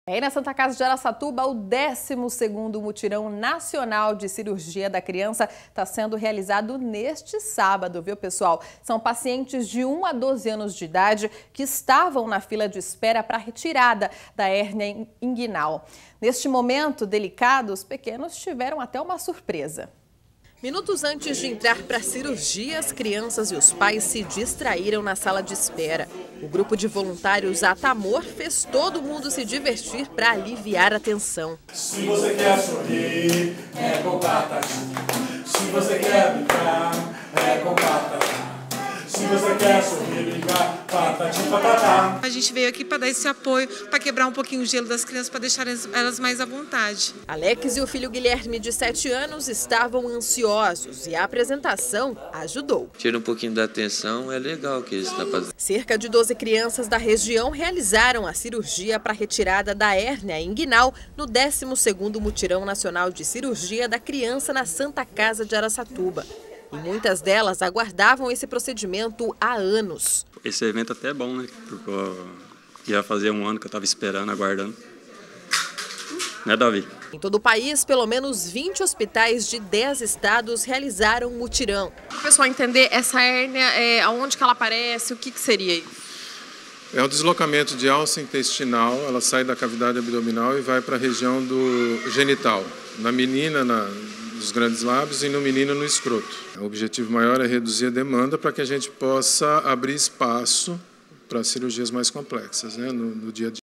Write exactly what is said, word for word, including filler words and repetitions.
Aí na Santa Casa de Araçatuba, o décimo segundo Mutirão Nacional de Cirurgia da Criança está sendo realizado neste sábado, viu, pessoal? São pacientes de um a doze anos de idade que estavam na fila de espera para a retirada da hérnia inguinal. Neste momento delicado, os pequenos tiveram até uma surpresa. Minutos antes de entrar para a cirurgia, as crianças e os pais se distraíram na sala de espera. O grupo de voluntários Atamor fez todo mundo se divertir para aliviar a tensão. Se você quer sorrir, é com patati. Se você quer brincar, é com patati. Se você quer sorrir, brincar, patati, patatá. A gente veio aqui para dar esse apoio, para quebrar um pouquinho o gelo das crianças, para deixar elas mais à vontade. Alex e o filho Guilherme, de sete anos, estavam ansiosos e a apresentação ajudou. Tira um pouquinho da atenção, é legal o que eles estão fazendo. Cerca de doze crianças da região realizaram a cirurgia para a retirada da hérnia inguinal no décimo segundo Mutirão Nacional de Cirurgia da Criança na Santa Casa de Araçatuba. E muitas delas aguardavam esse procedimento há anos. Esse evento até é bom, né? Porque eu ia fazer um ano que eu estava esperando, aguardando. Né, Davi? Em todo o país, pelo menos vinte hospitais de dez estados realizaram o mutirão. Para o pessoal entender, essa hérnia, é, aonde que ela aparece, o que, que seria isso? É um deslocamento de alça intestinal, ela sai da cavidade abdominal e vai para a região do genital. Na menina, na... dos grandes lábios e no menino no escroto. O objetivo maior é reduzir a demanda para que a gente possa abrir espaço para cirurgias mais complexas, né, no, no dia a dia.